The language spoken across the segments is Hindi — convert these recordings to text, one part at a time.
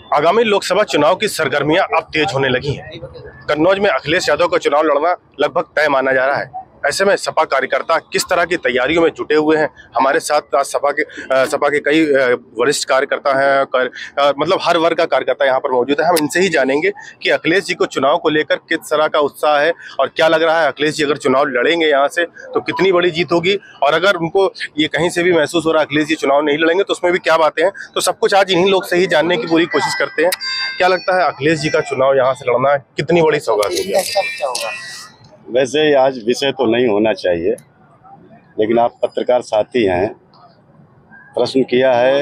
आगामी लोकसभा चुनाव की सरगर्मियां अब तेज होने लगी हैं। कन्नौज में अखिलेश यादव का चुनाव लड़ना लगभग तय माना जा रहा है। ऐसे में सपा कार्यकर्ता किस तरह की तैयारियों में जुटे हुए हैं, हमारे साथ आज सपा के कई वरिष्ठ कार्यकर्ता हैं, मतलब हर वर्ग का कार्यकर्ता यहाँ पर मौजूद है। हम इनसे ही जानेंगे कि अखिलेश जी को चुनाव को लेकर किस तरह का उत्साह है और क्या लग रहा है। अखिलेश जी अगर चुनाव लड़ेंगे यहाँ से तो कितनी बड़ी जीत होगी, और अगर उनको ये कहीं से भी महसूस हो रहा है अखिलेश जी चुनाव नहीं लड़ेंगे तो उसमें भी क्या बातें हैं। तो सब कुछ आज इन्हीं लोग से ही जानने की पूरी कोशिश करते हैं। क्या लगता है अखिलेश जी का चुनाव यहाँ से लड़ना कितनी बड़ी सौगात होगी? वैसे आज विषय तो नहीं होना चाहिए, लेकिन आप पत्रकार साथी हैं, प्रश्न किया है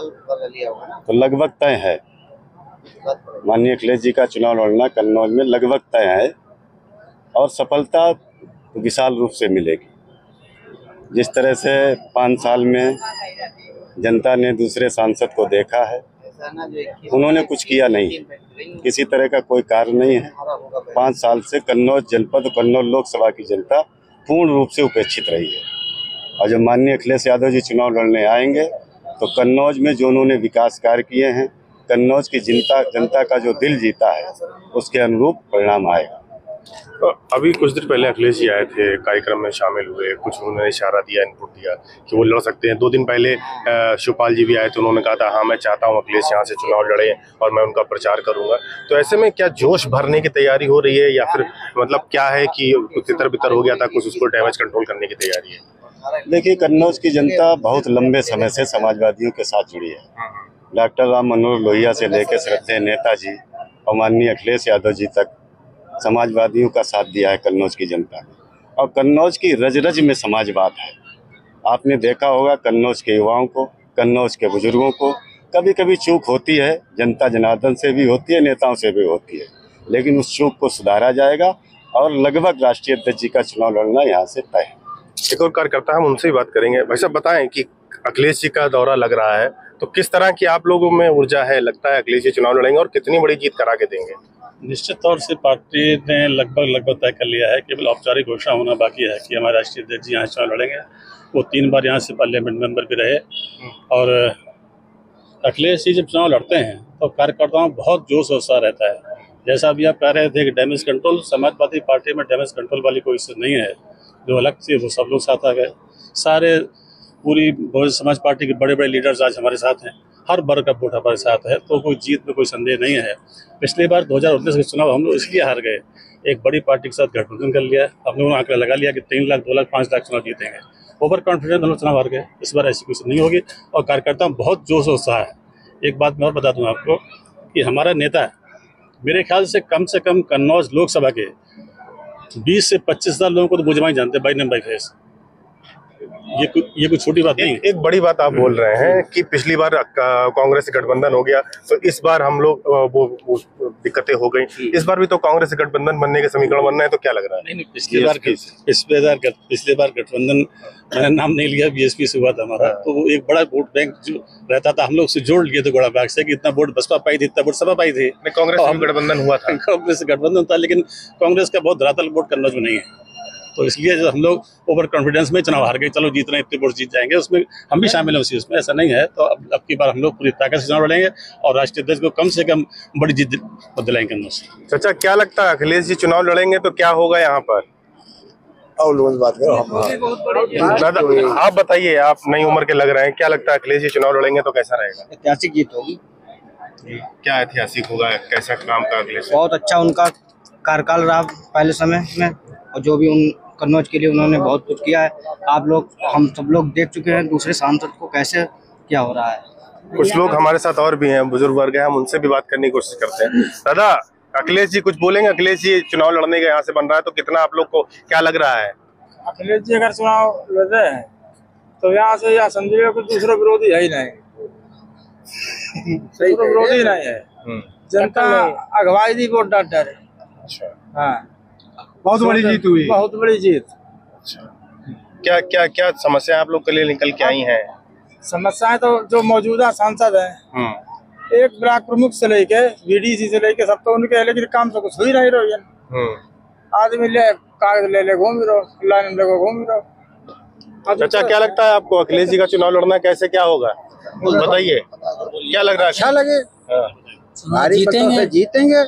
तो लगभग तय है। माननीय अखिलेश जी का चुनाव लड़ना कन्नौज में लगभग तय है और सफलता विशाल रूप से मिलेगी। जिस तरह से 5 साल में जनता ने दूसरे सांसद को देखा है, उन्होंने कुछ किया नहीं, किसी तरह का कोई कार्य नहीं है। 5 साल से कन्नौज जनपद, कन्नौज लोकसभा की जनता पूर्ण रूप से उपेक्षित रही है। और जब माननीय अखिलेश यादव जी चुनाव लड़ने आएंगे तो कन्नौज में जो उन्होंने विकास कार्य किए हैं, कन्नौज की जनता का जो दिल जीता है, उसके अनुरूप परिणाम आएगा। अभी कुछ दिन पहले अखिलेश जी आए थे, कार्यक्रम में शामिल हुए, कुछ उन्होंने इशारा दिया, इनपुट दिया कि वो लड़ सकते हैं। 2 दिन पहले शिवपाल जी भी आए थे, उन्होंने कहा था हाँ मैं चाहता हूँ अखिलेश यहाँ से चुनाव लड़े और मैं उनका प्रचार करूंगा। तो ऐसे में क्या जोश भरने की तैयारी हो रही है या फिर मतलब क्या है कि तितर बितर हो गया था कुछ, उसको डैमेज कंट्रोल करने की तैयारी है? देखिए, कन्नौज की जनता बहुत लंबे समय से समाजवादियों के साथ जुड़ी है। डॉक्टर राम मनोहर लोहिया से लेकर श्रद्धेय नेताजी और माननीय अखिलेश यादव जी तक समाजवादियों का साथ दिया है कन्नौज की जनता ने, और कन्नौज की रज रज में समाजवाद है। आपने देखा होगा कन्नौज के युवाओं को, कन्नौज के बुजुर्गों को कभी कभी चूक होती है, जनता जनार्दन से भी होती है, नेताओं से भी होती है, लेकिन उस चूक को सुधारा जाएगा और लगभग राष्ट्रीय अध्यक्ष जी का चुनाव लड़ना यहाँ से तय है। एक और कार्यकर्ता हम उनसे ही बात करेंगे। भाई साहब बताएं कि अखिलेश जी का दौरा लग रहा है तो किस तरह की आप लोगों में ऊर्जा है, लगता है अखिलेश जी चुनाव लड़ेंगे और कितनी बड़ी जीत करा के देंगे? निश्चित तौर से पार्टी ने लगभग तय कर लिया है, केवल औपचारिक घोषणा होना बाकी है कि हमारे राष्ट्रीय अध्यक्ष जी यहाँ चुनाव लड़ेंगे। वो 3 बार यहाँ से पार्लियामेंट मेंबर भी रहे, और अखिलेश जी जब चुनाव लड़ते हैं तो कार्यकर्ताओं में बहुत जोश और उत्साह रहता है। जैसा अभी आप कह रहे थे कि डैमेज कंट्रोल, समाजवादी पार्टी में डैमेज कंट्रोल वाली कोई चीज़ नहीं है। जो अलग से वो सब लोग साथ आ गए, सारे पूरी बहुजन समाज पार्टी के बड़े बड़े लीडर्स आज हमारे साथ हैं, हर वर्ग का वोट हमारे साथ है, तो कोई जीत में कोई संदेह नहीं है। पिछली बार 2019 के चुनाव हम लोग इसलिए हार गए, एक बड़ी पार्टी के साथ गठबंधन कर लिया, हम लोगों ने आंकड़ा लगा लिया कि 3 लाख, 2 लाख, 5 लाख चुनाव जीतेंगे। ओवर कॉन्फिडेंस हम लोग चुनाव हार गए। इस बार ऐसी कुछ नहीं होगी और कार्यकर्ता में बहुत जोश और उत्साह है। एक बात मैं और बता दूँ आपको कि हमारा नेता मेरे ख्याल से कम कन्नौज लोकसभा के 20 से 25 हज़ार लोगों को तो बुझमा ही जानते हैं, बाई नेम बाई फेस। ये कोई छोटी बात नहीं है। एक बड़ी बात आप बोल रहे हैं कि पिछली बार कांग्रेस से गठबंधन हो गया तो इस बार हम लोग वो दिक्कतें हो गई। इस बार भी तो कांग्रेस से गठबंधन बनने के समीकरण बन रहे हैं, तो क्या लग रहा है? नहीं, पिछली बार गठबंधन मैंने नाम नहीं लिया, बीएसपी से हुआ था हमारा, तो वो एक बड़ा वोट बैंक जो रहता था हम लोग से जोड़ लिए थे गोड़ा बैग से कि इतना वोट बसपा पाई थी, इतना वोट सपा पाई थी। कांग्रेस से गठबंधन हुआ था, कांग्रेस से गठबंधन था, लेकिन कांग्रेस का बहुत धरातल वोट कन्नौज में नहीं है, तो इसलिए जो हम लोग ओवर कॉन्फिडेंस में चुनाव हार गए, चलो जीत रहे हैं, इतने वोट जीत जाएंगे, उसमें हम भी शामिल हैं उसमें, ऐसा नहीं है। तो अब की बार हम लोग पूरी ताकत से चुनाव लड़ेंगे और राष्ट्रीय अध्यक्ष को कम से कम बड़ी जीत दिलाएंगे कन्नौज से। चाचा क्या लगता है अखिलेश जी चुनाव लड़ेंगे तो क्या होगा यहाँ पर? और लोगों से बात करो। दादा आप बताइए, आप नई उम्र के लग रहे हैं, क्या लगता है अखिलेश जी चुनाव लड़ेंगे तो कैसा रहेगा? ऐतिहासिक जीत होगी। क्या ऐतिहासिक होगा, कैसा काम का अखिलेश? बहुत अच्छा उनका कार्यकाल रहा पहले समय में, और जो भी उन कन्नौज के लिए उन्होंने बहुत कुछ किया है। आप लोग, हम सब लोग देख चुके हैं दूसरे सांसद को कैसे क्या हो रहा है। कुछ लोग हमारे साथ और भी हैं, बुजुर्ग वर्ग हैं, हम उनसे भी बात करने की कोशिश करते हैं। दादा अखिलेश जी कुछ बोलेंगे? अखिलेश जी चुनाव लड़ने का यहाँ से बन रहा है तो कितना आप लोग को क्या लग रहा है? अखिलेश जी अगर चुनाव लड़ रहे हैं तो यहाँ से या समझिए कि दूसरा विरोधी है ही नहीं, दूसरा विरोधी नहीं है। जनता अगवाई दी वोट डर है। अच्छा, हाँ, बहुत बड़ी जीत हुई, बहुत बड़ी जीत। क्या क्या क्या समस्या आप लोग के लिए निकल के आई हैं? समस्याएं तो जो मौजूदा सांसद हैं, एक ब्लॉक प्रमुख से लेके बीडीसी से लेके सब तो उनके है, लेकिन काम तो कुछ हो ही नहीं रही। आदमी ले कागज ले घूम रहो, लाइन ले घूम रहो। अच्छा क्या लगता है आपको अखिलेश जी का चुनाव लड़ना कैसे क्या होगा, बताइए क्या लग रहा है? अच्छा लगे, भारी मतों से जीतेंगे।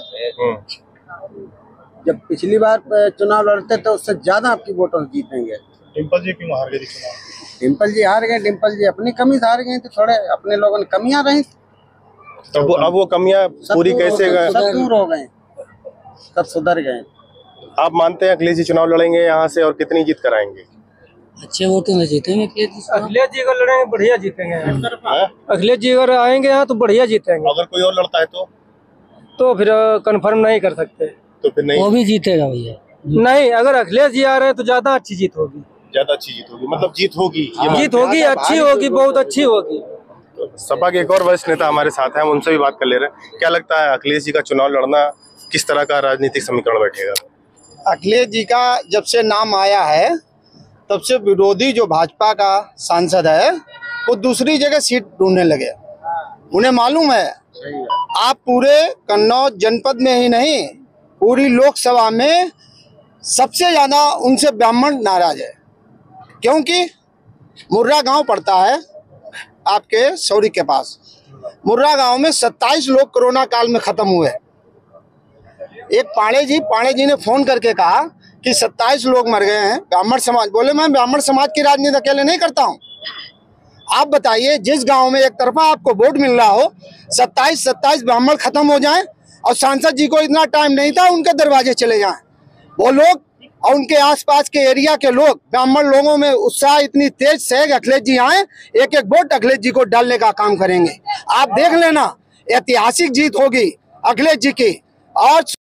जब पिछली बार चुनाव लड़ते तो उससे ज्यादा आपकी वोटों से जीतेंगे। डिम्पल जी क्यों हार गए चुनाव? डिम्पल जी हार गए, डिम्पल जी अपनी कमी से हार गए, तो थोड़े अपने लोगों ने कमियां रही, तो अब वो कमियां पूरी कैसे सब दूर हो गए, सब सुधर गए। आप मानते हैं अखिलेश जी चुनाव लड़ेंगे यहाँ से और कितनी जीत कराएंगे? अच्छे वोटों में जीतेंगे अखिलेश जी अगर लड़ेंगे बढ़िया जीतेंगे। अखिलेश जी अगर आएंगे यहाँ तो बढ़िया जीतेंगे। अगर कोई और लड़ता है तो फिर कंफर्म नहीं कर सकते, तो फिर नहीं, वो भी जीतेगा भैया। नहीं अगर अखिलेश जी आ रहे हैं तो ज्यादा अच्छी जीत होगी। ज्यादा अच्छी जीत होगी, मतलब जीत होगी, जीत होगी, अच्छी होगी, बहुत अच्छी होगी। सपा के एक और वरिष्ठ नेता हमारे साथ हैं, हम उनसे भी बात कर ले रहे हैं। क्या लगता है अखिलेश जी का चुनाव लड़ना किस तरह का राजनीतिक समीकरण बैठेगा? अखिलेश जी का जब से नाम आया है तब से विरोधी जो भाजपा का सांसद है वो दूसरी जगह सीट ढूंढने लगे। उन्हें मालूम है आप पूरे कन्नौज जनपद में ही नहीं पूरी लोकसभा में सबसे ज्यादा उनसे ब्राह्मण नाराज है, क्योंकि मुर्रा गांव पड़ता है आपके सौरी के पास। मुर्रा गांव में 27 लोग कोरोना काल में खत्म हुए। एक पाणे जी ने फोन करके कहा कि 27 लोग मर गए हैं ब्राह्मण समाज। बोले मैं ब्राह्मण समाज की राजनीति अकेले नहीं करता हूं। आप बताइए जिस गांव में एक तरफा आपको वोट मिल रहा हो 27 ब्राह्मण खत्म हो जाएं और सांसद जी को इतना टाइम नहीं था उनके दरवाजे चले जाएं, वो लोग और उनके आसपास के एरिया के लोग, ब्राह्मण लोगों में उत्साह इतनी तेज से अखिलेश जी आए, एक एक वोट अखिलेश जी को डालने का काम करेंगे। आप देख लेना, ऐतिहासिक जीत होगी अखिलेश जी की। और